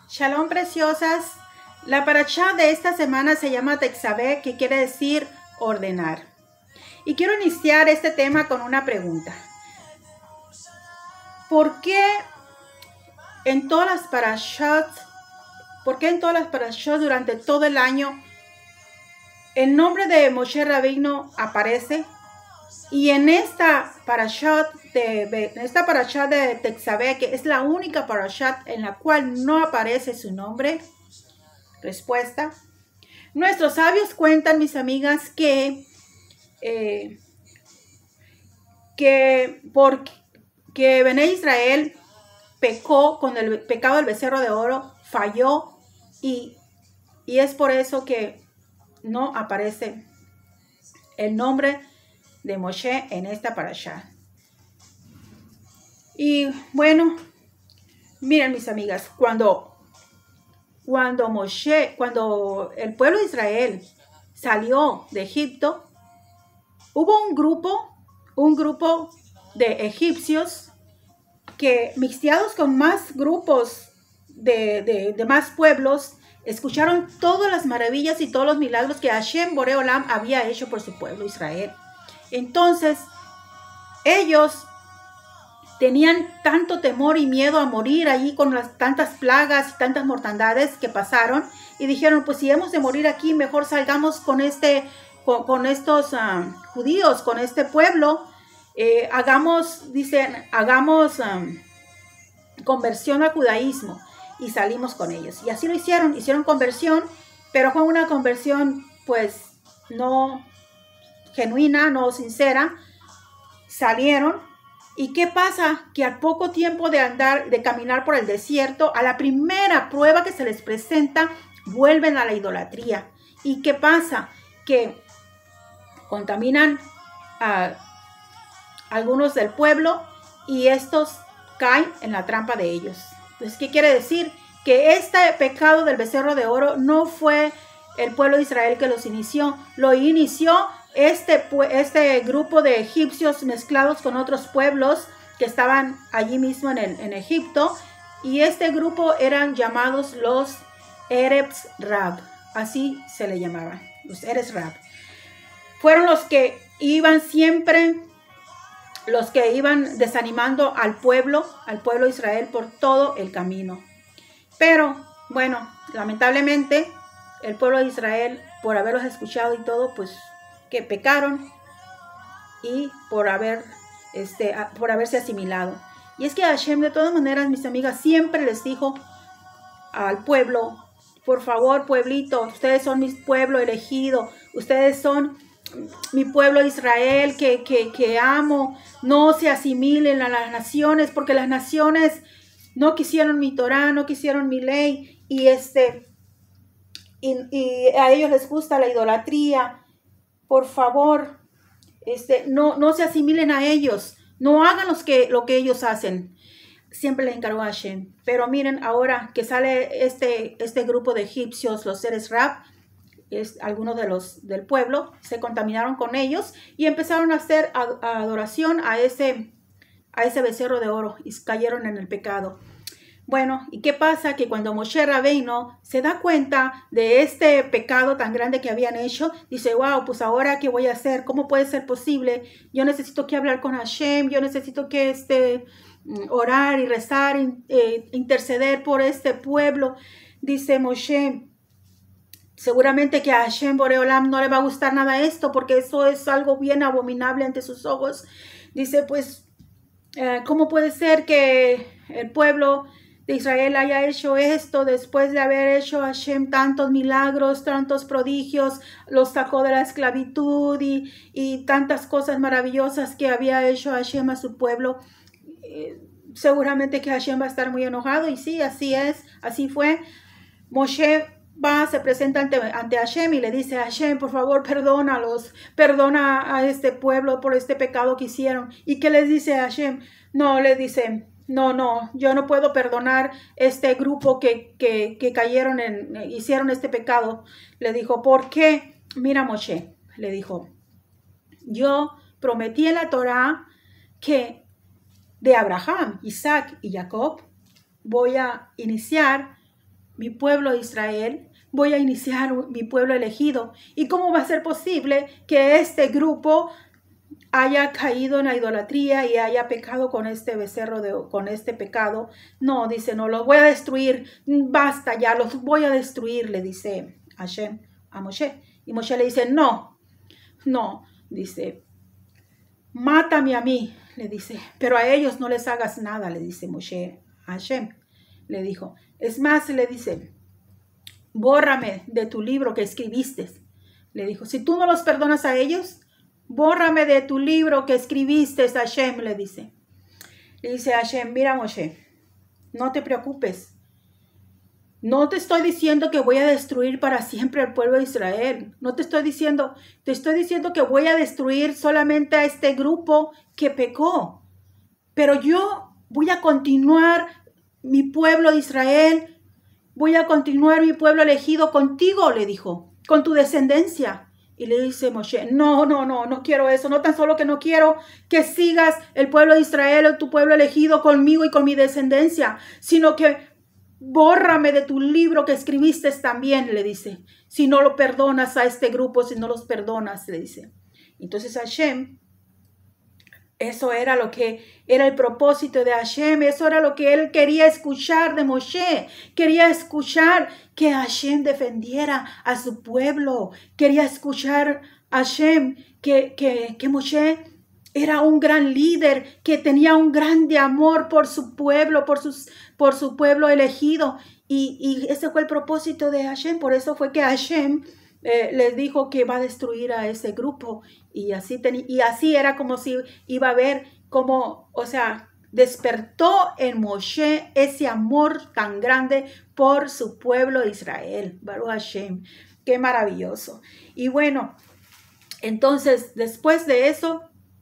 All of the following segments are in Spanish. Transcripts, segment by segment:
Shalom, preciosas. La parashá de esta semana se llama Tetzaveh, que quiere decir ordenar. Y quiero iniciar este tema con una pregunta. ¿Por qué en todas las parashot, durante todo el año el nombre de Moshe Rabbeinu aparece? Y en esta parashá de Tetzaveh, que es la única parashá en la cual no aparece su nombre. Respuesta: nuestros sabios cuentan, mis amigas, que Bené Israel pecó con el pecado del becerro de oro, falló, y es por eso que no aparece el nombre de Moshe en esta parashá. Y bueno, miren, mis amigas, cuando el pueblo de Israel salió de Egipto, hubo un grupo de egipcios que, mixteados con más grupos de más pueblos, escucharon todas las maravillas y todos los milagros que Hashem Boreolam había hecho por su pueblo Israel. Entonces, ellos tenían tanto temor y miedo a morir allí con las tantas plagas y tantas mortandades que pasaron, y dijeron, pues si hemos de morir aquí, mejor salgamos con estos judíos, con este pueblo, hagamos conversión al judaísmo, y salimos con ellos. Y así lo hicieron conversión, pero fue una conversión pues no genuina, no sincera. Salieron. ¿Y qué pasa? Que al poco tiempo de caminar por el desierto, a la primera prueba que se les presenta, vuelven a la idolatría. ¿Y qué pasa? Que contaminan a algunos del pueblo, y estos caen en la trampa de ellos. Entonces, ¿qué quiere decir? Que este pecado del becerro de oro no fue el pueblo de Israel que los inició, lo inició este grupo de egipcios mezclados con otros pueblos que estaban allí mismo en Egipto, y este grupo eran llamados los Eretz Rab, así se le llamaban, los Eretz Rab. Fueron los que iban desanimando al pueblo de Israel por todo el camino. Pero bueno, lamentablemente el pueblo de Israel, por haberlos escuchado y todo, pues que pecaron, y por haberse asimilado. Y es que Hashem, de todas maneras, mis amigas, siempre les dijo al pueblo, por favor, pueblito, ustedes son mi pueblo elegido, ustedes son mi pueblo Israel que amo, no se asimilen a las naciones, porque las naciones no quisieron mi Torah, no quisieron mi ley, y a ellos les gusta la idolatría. Por favor, no se asimilen a ellos, no hagan lo que ellos hacen. Siempre les encargó a Hashem. Pero miren, ahora que sale este grupo de egipcios, los Eretz Rab, algunos del pueblo se contaminaron con ellos y empezaron a hacer adoración a ese becerro de oro, y cayeron en el pecado. Bueno, ¿y qué pasa? Que cuando Moshe Rabbeinu se da cuenta de este pecado tan grande que habían hecho, dice, wow, pues ahora ¿qué voy a hacer? ¿Cómo puede ser posible? Yo necesito que hablar con Hashem, yo necesito que orar y rezar, interceder por este pueblo. Dice Moshe, seguramente que a Hashem Boreolam no le va a gustar nada esto, porque eso es algo bien abominable ante sus ojos. Dice, pues, ¿cómo puede ser que el pueblo de Israel haya hecho esto después de haber hecho a Hashem tantos milagros, tantos prodigios, los sacó de la esclavitud y tantas cosas maravillosas que había hecho Hashem a su pueblo? Seguramente que Hashem va a estar muy enojado, y sí, así es, así fue. Moshe se presenta ante Hashem y le dice, Hashem, por favor, perdónalos, perdona a este pueblo por este pecado que hicieron. ¿Y qué les dice Hashem? No, le dice, no, yo no puedo perdonar este grupo que cayeron hicieron este pecado. Le dijo, ¿por qué? Mira, Moshe, le dijo, yo prometí en la Torah que de Abraham, Isaac y Jacob voy a iniciar mi pueblo de Israel, voy a iniciar mi pueblo elegido. ¿Y cómo va a ser posible que este grupo haya caído en la idolatría y haya pecado con este becerro, con este pecado? No, dice, no, los voy a destruir, basta ya, los voy a destruir, le dice Hashem a Moshe. Y Moshe le dice, no, dice, mátame a mí, le dice, pero a ellos no les hagas nada, le dice Moshe a Hashem. Le dijo, es más, le dice, bórrame de tu libro que escribiste. Le dijo, si tú no los perdonas a ellos, bórrame de tu libro que escribiste, Hashem, le dice. Le dice Hashem, mira Moshe, no te preocupes. No te estoy diciendo que voy a destruir para siempre al pueblo de Israel. No te estoy diciendo que voy a destruir solamente a este grupo que pecó. Pero yo voy a continuar mi pueblo de Israel. Voy a continuar mi pueblo elegido contigo, le dijo, con tu descendencia. Y le dice Moshe, no quiero eso. No tan solo que no quiero que sigas el pueblo de Israel o tu pueblo elegido conmigo y con mi descendencia, sino que bórrame de tu libro que escribiste también, le dice. Si no lo perdonas a este grupo, si no los perdonas, le dice. Entonces Hashem, eso era lo que era el propósito de Hashem, eso era lo que él quería escuchar de Moshe. Quería escuchar que Hashem defendiera a su pueblo. Quería escuchar a Hashem que Moshe era un gran líder, que tenía un grande amor por su pueblo, por su pueblo elegido. Y ese fue el propósito de Hashem. Por eso fue que Hashem les dijo que va a destruir a ese grupo. Y así era como si iba a ver cómo, o sea, despertó en Moshe ese amor tan grande por su pueblo de Israel. Baruch Hashem. Qué maravilloso. Y bueno, entonces después de eso,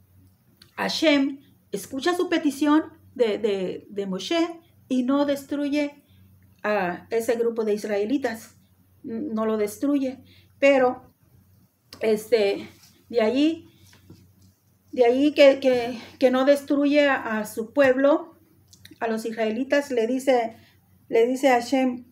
Hashem escucha su petición de Moshe y no destruye a ese grupo de israelitas. No lo destruye. Pero de ahí que no destruye a su pueblo, a los israelitas, le dice Hashem,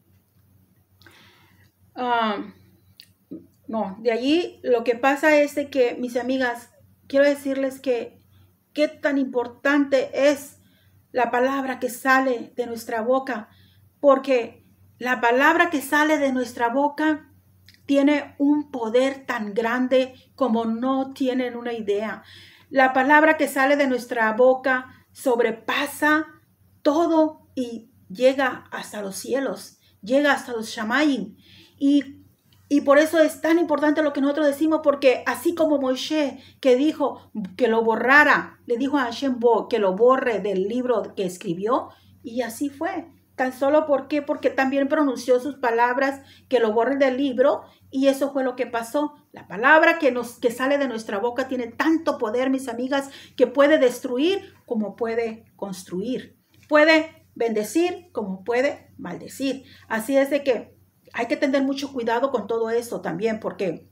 no, de allí lo que pasa es de que, mis amigas, quiero decirles que qué tan importante es la palabra que sale de nuestra boca, porque la palabra que sale de nuestra boca tiene un poder tan grande como no tienen una idea. La palabra que sale de nuestra boca sobrepasa todo y llega hasta los cielos, llega hasta los shamayim. Y por eso es tan importante lo que nosotros decimos, porque así como Moshe, que dijo que lo borrara, le dijo a Hashem que lo borre del libro que escribió, y así fue. Tan solo porque también pronunció sus palabras, que lo borre del libro, y eso fue lo que pasó. La palabra que sale de nuestra boca tiene tanto poder, mis amigas, que puede destruir como puede construir. Puede bendecir como puede maldecir. Así es de que hay que tener mucho cuidado con todo eso también, porque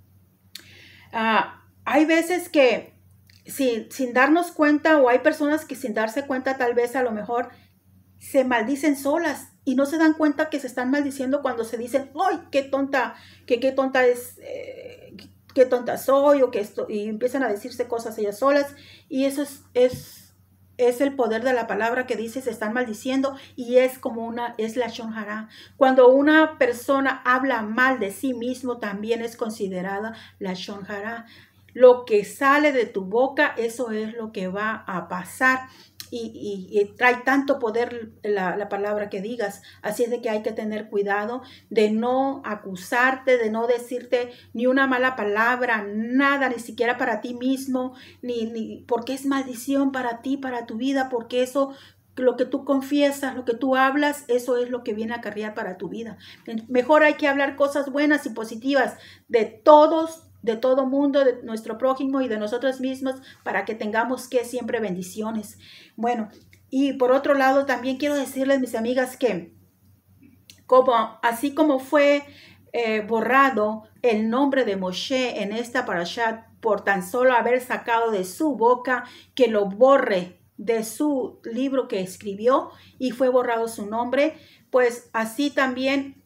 hay veces que sin darnos cuenta, o hay personas que sin darse cuenta tal vez a lo mejor se maldicen solas y no se dan cuenta que se están maldiciendo cuando se dicen, ¡ay, qué tonta es, qué tonta soy! O que esto, y empiezan a decirse cosas ellas solas, y eso es el poder de la palabra que dice, se están maldiciendo, y es la Lashon Hara. Cuando una persona habla mal de sí mismo, también es considerada la Lashon Hara. Lo que sale de tu boca, eso es lo que va a pasar. Y trae tanto poder la palabra que digas. Así es de que hay que tener cuidado de no acusarte, de no decirte ni una mala palabra, nada, ni siquiera para ti mismo, ni porque es maldición para ti, para tu vida, porque eso, lo que tú confiesas, lo que tú hablas, eso es lo que viene a acarrear para tu vida. Mejor hay que hablar cosas buenas y positivas de todos, de todo mundo, de nuestro prójimo y de nosotros mismos, para que tengamos que siempre bendiciones. Bueno, y por otro lado también quiero decirles, mis amigas, que así como fue borrado el nombre de Moshe en esta parashat por tan solo haber sacado de su boca, que lo borre de su libro que escribió y fue borrado su nombre. Pues así también,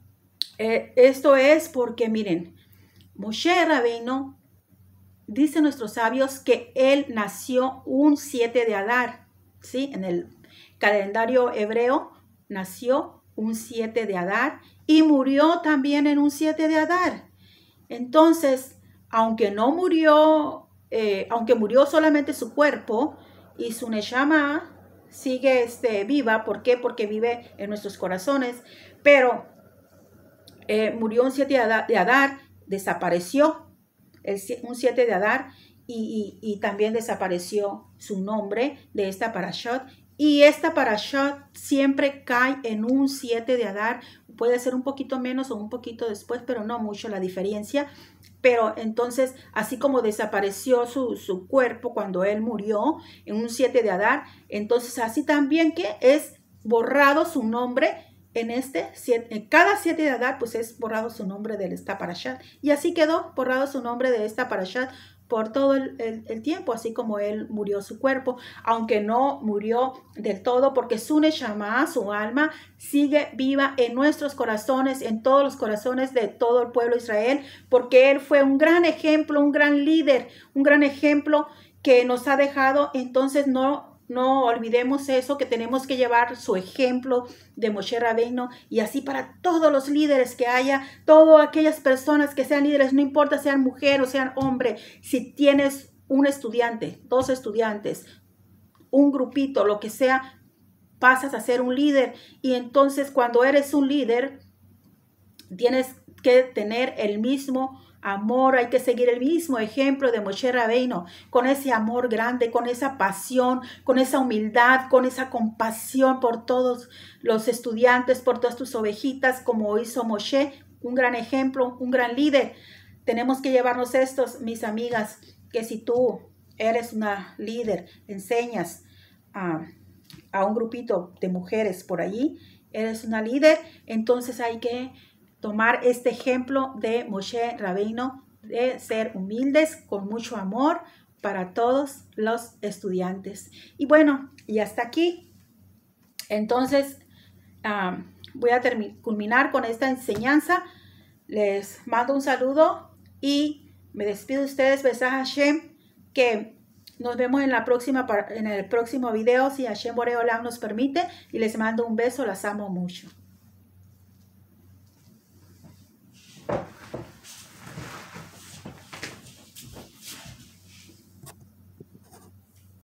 esto es porque miren, Moshe Rabbeinu, dicen nuestros sabios que él nació un 7 de Adar, ¿sí? En el calendario hebreo nació un 7 de Adar y murió también en un 7 de Adar. Entonces, aunque no murió, aunque murió solamente su cuerpo y su neshama sigue viva, ¿por qué? Porque vive en nuestros corazones, pero murió un 7 de Adar, desapareció un 7 de Adar y también desapareció su nombre de esta parashat. Y esta parashat siempre cae en un 7 de Adar. Puede ser un poquito menos o un poquito después, pero no mucho la diferencia. Pero entonces, así como desapareció su cuerpo cuando él murió en un 7 de Adar, entonces así también que es borrado su nombre en cada 7 de Adar, pues es borrado su nombre de esta parashat. Y así quedó borrado su nombre de esta parashat por todo el tiempo, así como él murió su cuerpo, aunque no murió del todo, porque su neshama, su alma, sigue viva en nuestros corazones, en todos los corazones de todo el pueblo de Israel, porque él fue un gran ejemplo, un gran líder, un gran ejemplo que nos ha dejado. Entonces no olvidemos eso, que tenemos que llevar su ejemplo de Moshe Rabbeinu, y así para todos los líderes que haya, todas aquellas personas que sean líderes, no importa sean mujer o sean hombre. Si tienes un estudiante, 2 estudiantes, un grupito, lo que sea, pasas a ser un líder. Y entonces cuando eres un líder, tienes que tener el mismo amor, hay que seguir el mismo ejemplo de Moshe Rabbeinu, con ese amor grande, con esa pasión, con esa humildad, con esa compasión por todos los estudiantes, por todas tus ovejitas, como hizo Moshe, un gran ejemplo, un gran líder. Tenemos que llevarnos estos, mis amigas, que si tú eres una líder, enseñas a un grupito de mujeres por allí, eres una líder, entonces hay que tomar este ejemplo de Moshe Rabbeinu, de ser humildes con mucho amor para todos los estudiantes. Y bueno, y hasta aquí. Entonces, voy a culminar con esta enseñanza. Les mando un saludo y me despido de ustedes. Besaj Hashem, que nos vemos en el próximo video, si Hashem Borei Olam nos permite. Y les mando un beso, las amo mucho.